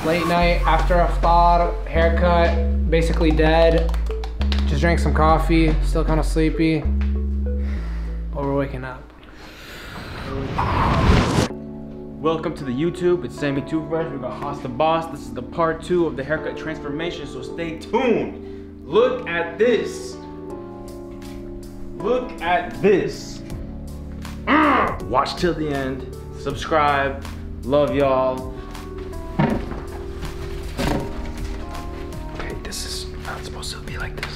Late night, after iftar, haircut, basically dead. Just drank some coffee, still kind of sleepy. But we're waking up. Welcome to the YouTube. It's Sammy Toothbrush. We got Haas the Boss. This is the part 2 of the haircut transformation, so stay tuned. Look at this. Look at this. Watch till the end. Subscribe. Love y'all. Okay, this is not supposed to be like this.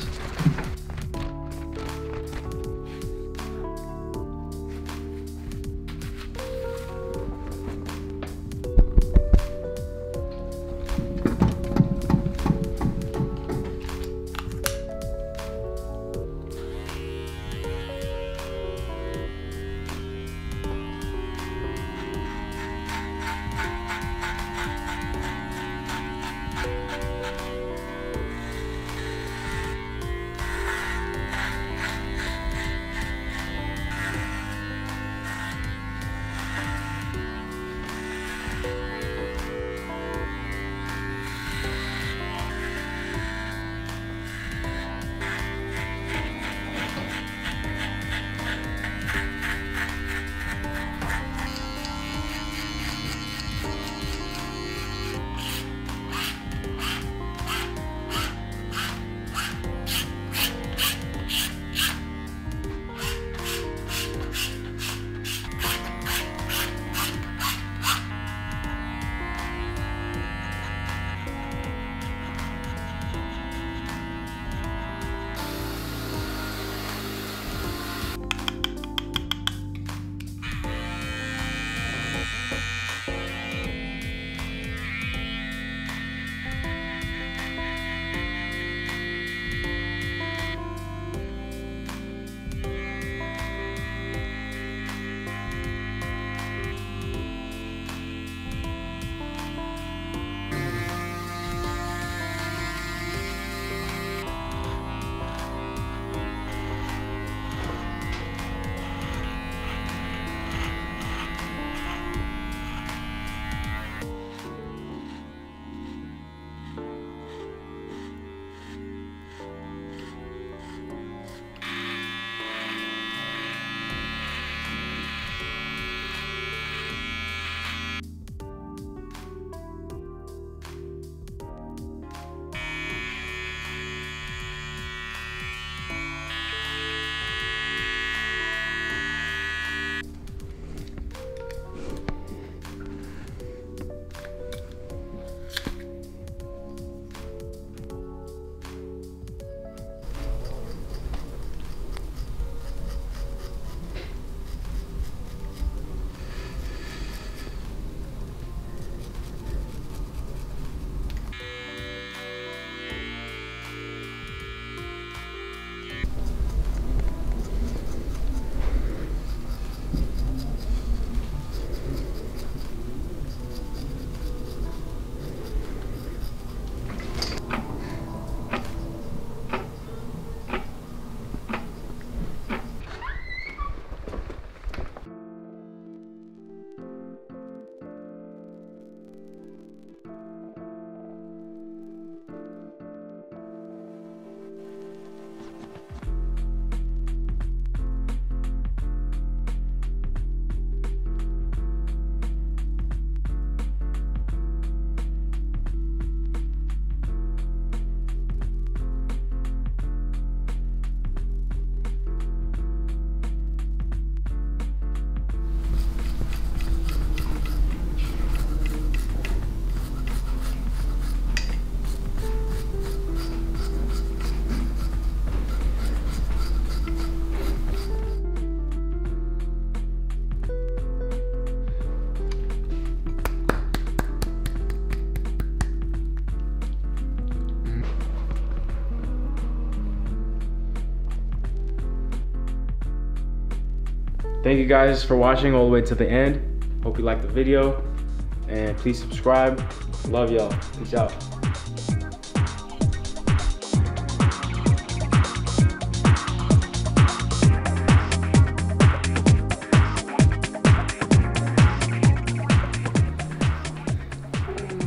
Thank you guys for watching all the way to the end. Hope you liked the video, and please subscribe. Love y'all. Peace out.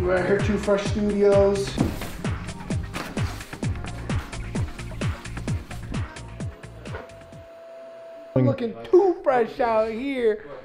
We're at here, Too Fresh Studios. I'm looking too fresh out here.